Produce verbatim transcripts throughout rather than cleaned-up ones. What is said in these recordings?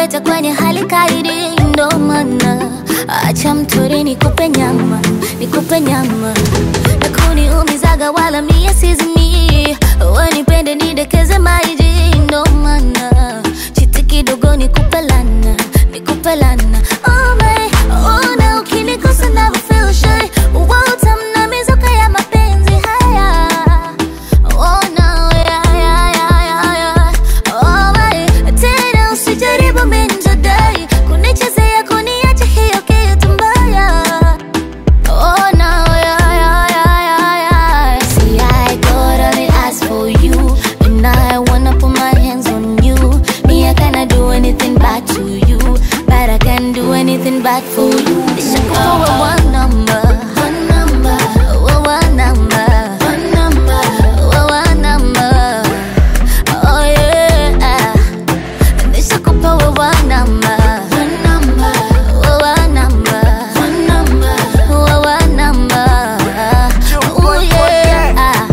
umenileta kwenye hali kaidi, ndo maana acha mtori nikupe nyama, nikupe nyama. Na kuniumizaga wala mie sizimi, wanipende nidekeze maiji, ndo maana chiti kidogo nikupe lana, nikupe lana. Oh my, oh na ukinikosa never feel shy, utamna mizuka ya mapenzi haya. Oh no, yeah, yeah, yeah, yeah. Oh my, tena usijaribu minjadai kunichezea kuniacha hiyo kitu mbaya. Oh no, yeah, yeah, yeah, yeah. See, I could only ask for you, and I wanna put my hands on you. Me, I cannot do anything bad to you, but I can do anything bad for you. This is for one number, one number, one number, one number, one number. Oh yeah, this is for one number, one number, one number, one number, one number. Oh yeah.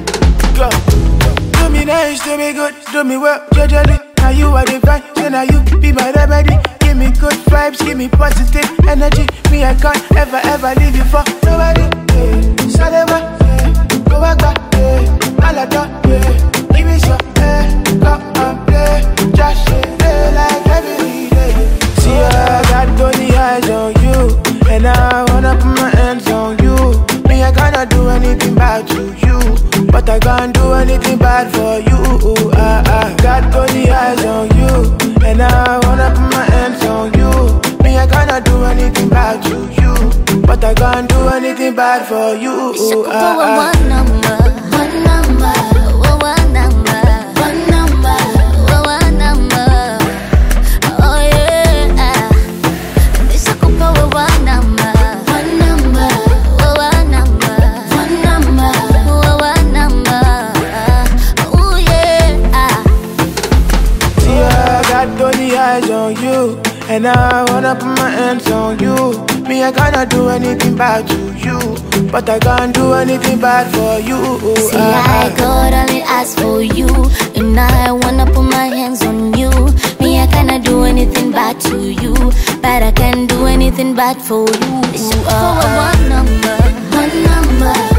Do me nice, do me good, do me well, judgely. Now you are divine, so now you be my remedy. Give me good vibes, give me positive energy. Me, I can't ever, ever leave you for nobody. Yeah. Salema, yeah. Go back, back, yeah. Alada, yeah. Give me some, yeah. Come and play, just play like every day. See, I got only eyes on you, and I wanna put my hands on you. Me, I cannot do anything bad to you, but I can't do anything bad for you. I, I got only eyes on you, and I wanna put my hands on you. Me, I cannot do anything bad to you, but I can't do anything bad for you. I, I, one number, one number, one number, one number, one number. Oh yeah, this is one number, one number, one number, one number, one number. Oh yeah. See, I got only eyes on you, and I wanna put my hands on you. Me, I cannot do anything bad to you, but I can't do anything bad for you. See, I could only ask for you, and I wanna put my hands on you. Me, I cannot do anything bad to you, but I can do anything bad for you. This is for one number, one number.